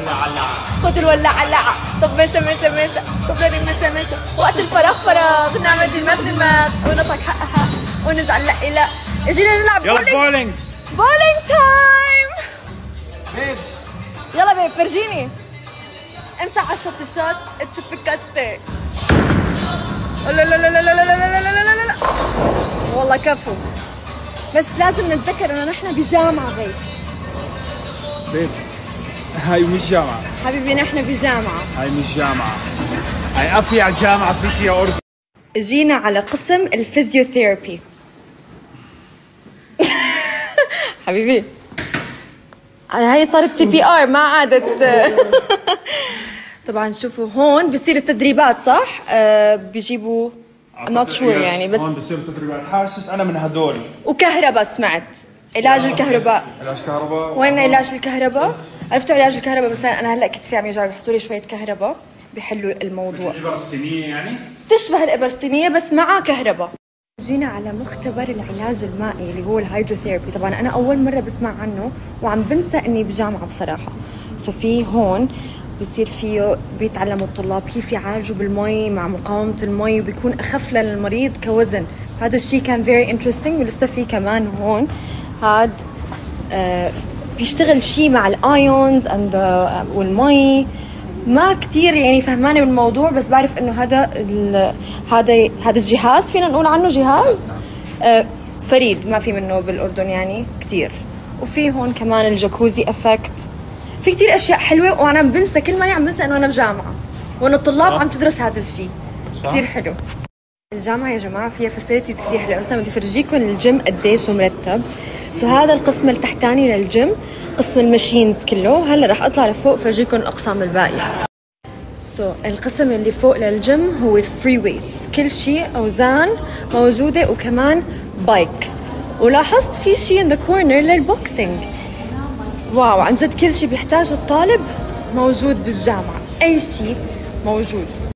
خد الولعة. طب مسا. طب لاني مسا. وقت الفراغ نعمل دماغ ونضحك حقها ونزعل لا. اجينا نلعب بولينج تايم. بيب يلا بيب فرجيني. امسح على الشوت تشوف الكتة. لا والله كفو. بس لازم نتذكر انه نحن بجامعة غيث. بيب هاي مش جامعة حبيبي، نحن بجامعة. هاي مش جامعة، هاي أفيع جامعة فيك يا أردن. جينا على قسم الفيزيوثيرابي. حبيبي هاي صارت CPR ما عادت. طبعا شوفوا هون بصير التدريبات صح؟ بيجيبوا I'm not sure يعني، بس هون بصير تدريبات. حاسس أنا من هدول. وكهرباء سمعت علاج الكهرباء. علاج كهرباء. وين علاج الكهرباء؟ عرفتوا علاج الكهرباء، بس انا هلا كتفي عم يوجعني، بيحطوا لي شويه كهرباء بيحلوا الموضوع. الإبرة الصينية يعني؟ تشبه الإبر الصينية بس مع كهرباء. جينا على مختبر العلاج المائي اللي هو الهيدروثيرابي. طبعا انا اول مره بسمع عنه وعم بنسى اني بجامعه بصراحه. في هون بصير فيه بيتعلموا الطلاب كيف يعالجوا بالمي مع مقاومه المي، وبيكون اخف للمريض كوزن. هذا الشيء كان very interesting. ولسه في كمان هون هاد بيشتغل شيء مع الايونز والمي. ما كتير يعني فهمانه بالموضوع، بس بعرف انه هذا الجهاز فينا نقول عنه جهاز فريد، ما في منه بالاردن يعني كتير. وفي هون كمان الجاكوزي افكت. في كتير اشياء حلوه وانا عم بنسى، كل ما عم بنسى انه انا بجامعه وانه الطلاب عم تدرس هذا الشيء. كتير حلو. الجامعه يا جماعه فيها فاسيلتيز كتير حلوه. مثلا بدي افرجيكم الجيم قديش مرتب. هذا القسم التحتاني للجيم قسم الماشينز كله. هلا رح اطلع لفوق فرجيكم الاقسام الباقيه. القسم اللي فوق للجيم هو الفري ويتس، كل شيء اوزان موجوده، وكمان بايكس. ولاحظت في شيء in the corner للبوكسينج. واو عن جد كل شيء بيحتاجه الطالب موجود بالجامعه، اي شيء موجود.